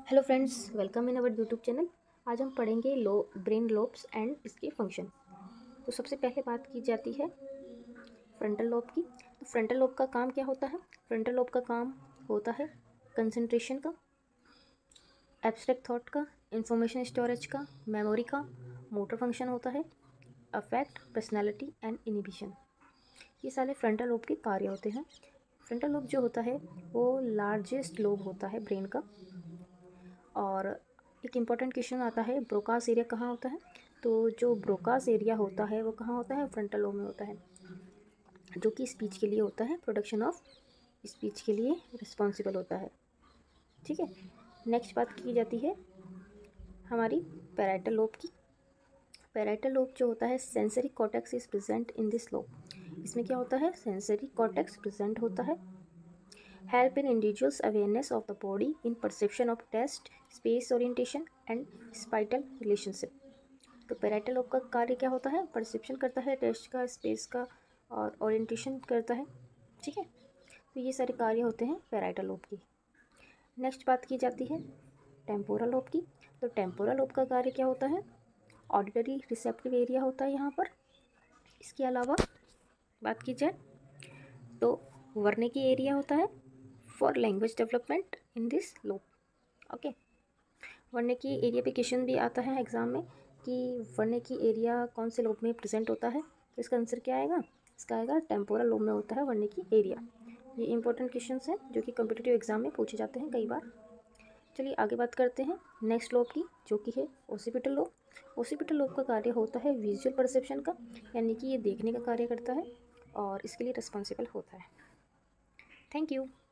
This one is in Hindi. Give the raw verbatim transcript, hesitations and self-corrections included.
Hello friends, welcome in our YouTube channel. आज हम पढ़ेंगे लो ब्रेन लोब्स एंड इसके फंक्शन। तो सबसे पहले बात की जाती है फ्रंटल लोब की। तो फ्रंटल लोब का काम क्या होता है? फ्रंटल लोब का काम होता है कंसंट्रेशन का, एब्स्ट्रैक्ट थॉट का, इंफॉर्मेशन स्टोरेज का, मेमोरी का, मोटर फंक्शन होता है, अफेक्ट, पर्सनैलिटी एंड इनिबिशन। ये सारे फ्रंटल लोब के कार्य होते हैं। फ्रंटल लोब जो होता है वो लार्जेस्ट लोब होता है ब्रेन का। और एक इम्पॉर्टेंट क्वेश्चन आता है, ब्रोकास एरिया कहाँ होता है? तो जो ब्रोकास एरिया होता है वो कहाँ होता है? फ्रंटल लोब में होता है, जो कि स्पीच के लिए होता है, प्रोडक्शन ऑफ स्पीच के लिए रिस्पॉन्सिबल होता है। ठीक है, नेक्स्ट बात की जाती है हमारी पैराइटल लोब की। पैराइटल लोब जो होता है, sensory cortex is present in this lobe. इसमें क्या होता है? सेंसरी कॉर्टेक्स प्रेजेंट होता है। Help in individuals' awareness of the body in perception of taste, space orientation and spatial relationship। तो पैराइटल लोब का कार्य क्या होता है? परसेप्शन करता है, टेस्ट का, स्पेस का और ओरिएंटेशन करता है। ठीक है, तो ये सारे कार्य होते हैं पैराइटल लोब की। नेक्स्ट बात की जाती है टेम्पोरल लोब की। तो टेम्पोरल लोब का कार्य क्या होता है? ऑडिटरी रिसेप्टिव एरिया होता है यहाँ पर। इसके अलावा बात की जाए तो वर्निकी एरिया होता है for language development in this lobe. Okay, Wernicke area पे क्वेश्चन भी आता है एग्जाम में कि वर्निकी एरिया कौन से लोब में प्रेजेंट होता है। तो इसका आंसर क्या आएगा? इसका आएगा टेम्पोरल लोब में होता है वर्निकी एरिया। ये इंपॉर्टेंट क्वेश्चन हैं जो कि कम्पिटिटिव एग्जाम में पूछे जाते हैं कई बार। चलिए आगे बात करते हैं नेक्स्ट लोब की, जो कि है ओसिपिटल लोब। ओसिपिटल लोब का कार्य होता है विजुअल परसेप्शन का, यानी कि ये देखने का कार्य करता है और इसके लिए रिस्पॉन्सिबल होता है। Thank you.